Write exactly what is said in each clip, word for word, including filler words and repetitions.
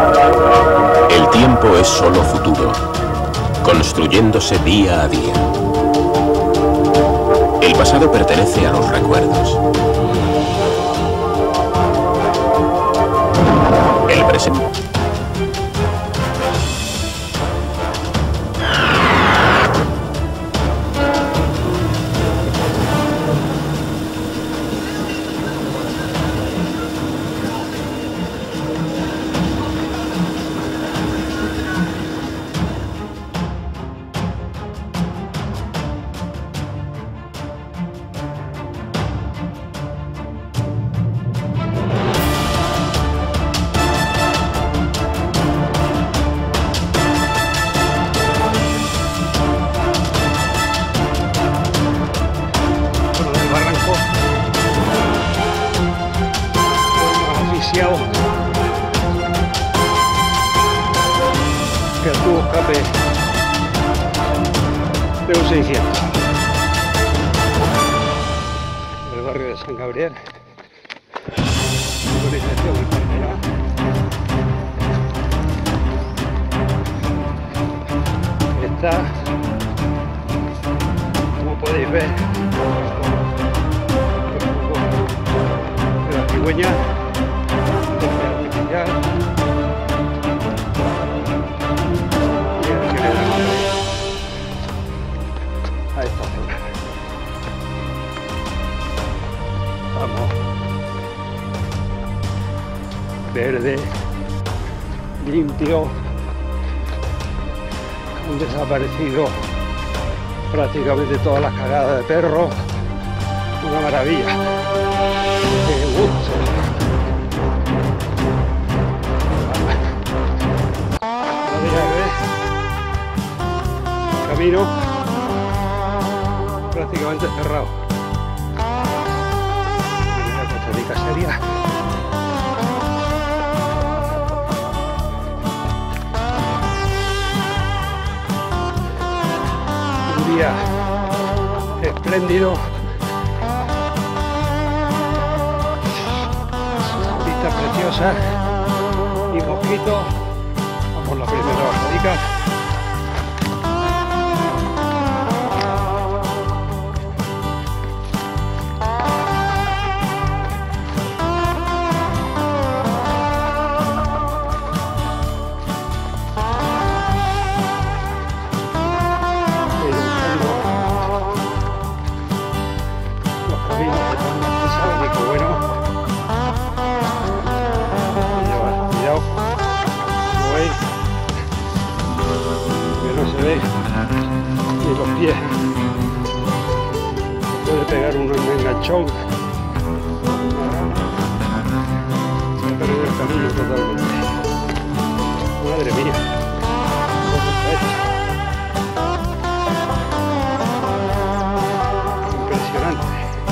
El tiempo es solo futuro, construyéndose día a día. El pasado pertenece a los recuerdos. El presente. Que el tubo escape de un seiscientos. El barrio de San Gabriel. Urbanización El Parque. Está, como podéis ver, de la cigüeña. A esta zona. Vamos. Verde, limpio. Han desaparecido prácticamente todas las cagadas de perro. Una maravilla. Qué gusto. Camino prácticamente cerrado. Una costatica seria. Un día espléndido. Vista preciosa y mosquito. Vamos la primera bajadica. Ni los pies. Puede pegar un enganchón. Se ha perdido el camino totalmente. Madre mía. ¿Cómo está esto? Impresionante.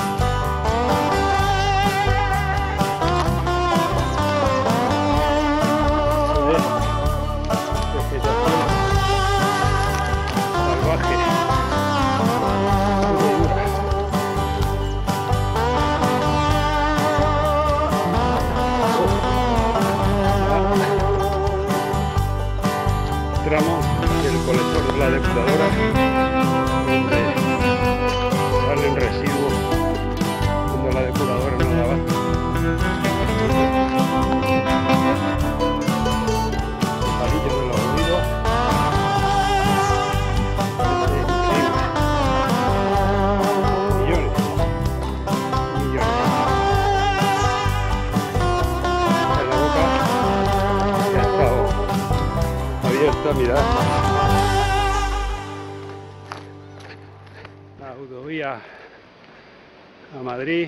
Tramo del colector de la depuradora donde salen residuos cuando la depuradora no daba. El palillo de los ruidos. Millones. Millones. En la boca que ha estado abierta, mirad. La autovía a Madrid.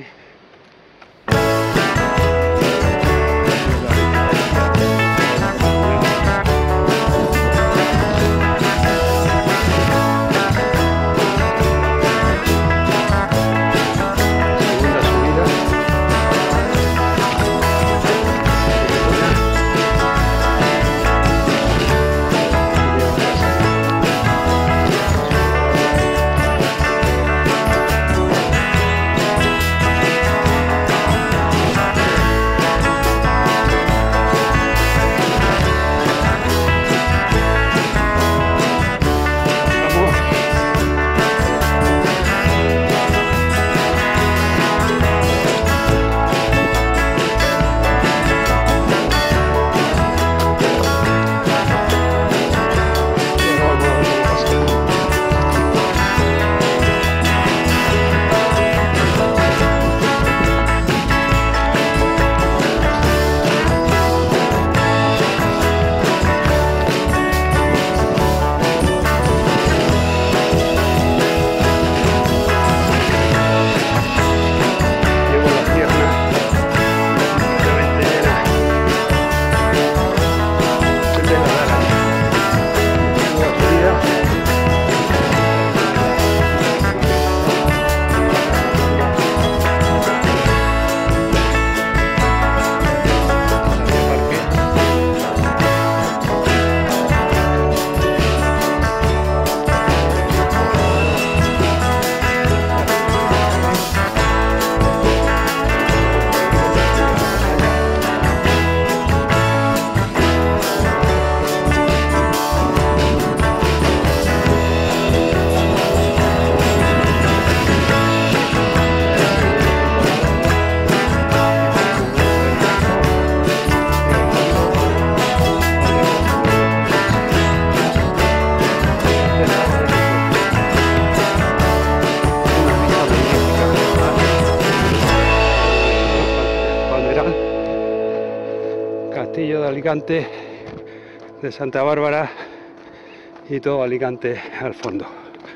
castillo de Alicante, de Santa Bárbara, y todo Alicante al fondo.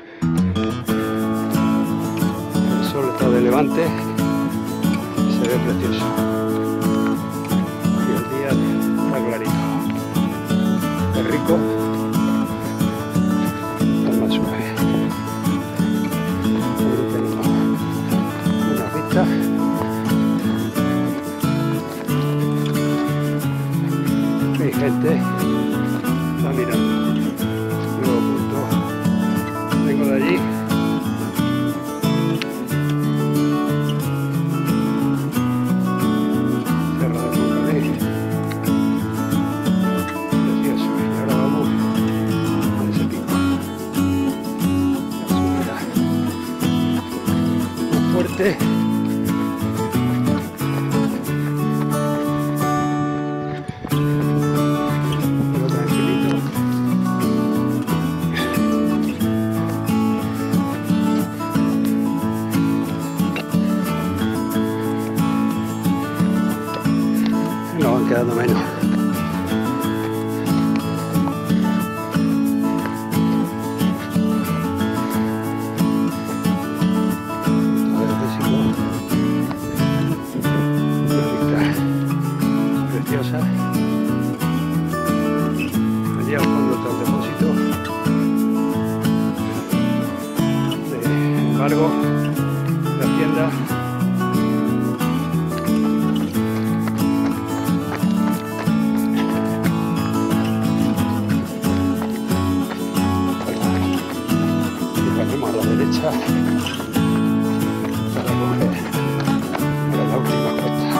El sol está de levante y se ve precioso. Y el día está clarito. Es rico, es más suave. Aquí tenemos una vista. Hay gente, está mirando. Nuevo punto, vengo de allí. Cerro de Moncané. Precioso. Y ahora vamos a ese pico. La subida más fuerte. Nos van quedando menos. Una vista preciosa. Allí al fondo está el depósito de embargo, de Hacienda. A la derecha para coger para la última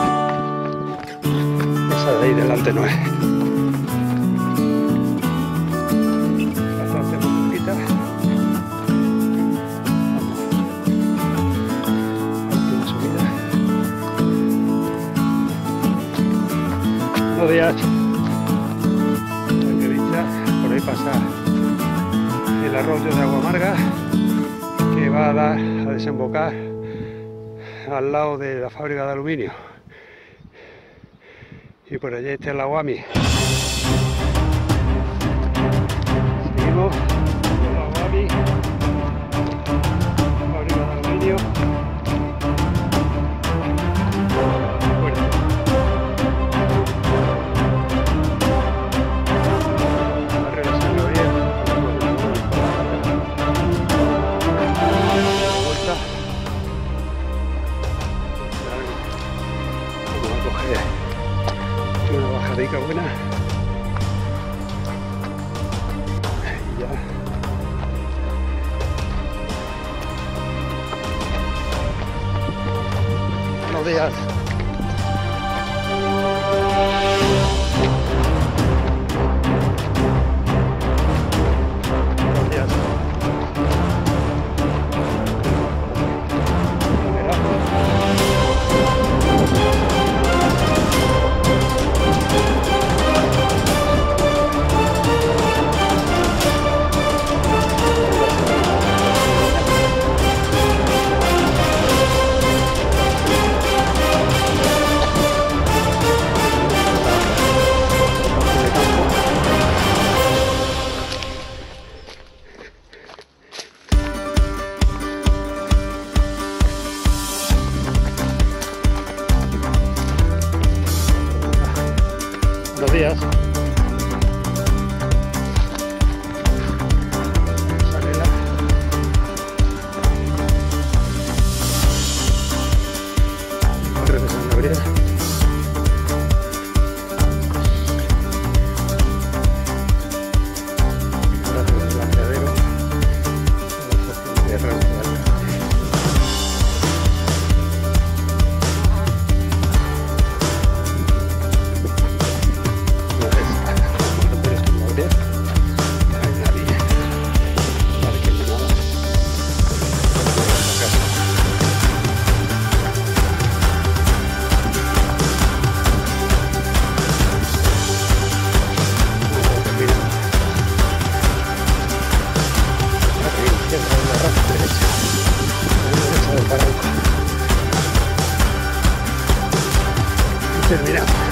cuesta. Esa de ahí delante no es. Bastante muy poquita. Última subida. Buenos días. Aquí vista, por ahí pasa el arroyo de Agua Amarga, que va a dar a desembocar al lado de la fábrica de aluminio, y por allí está el Aguami. Seguimos con el Aguami, fábrica de aluminio. Bueno. Barrio de San Gabriel. Una bajadica buena y ya buenos días. Buenos días. Buenos días. Sarela. Barrio de San Gabriel. Barrio del Blanqueadero. De la estación de Raúl. Terminamos.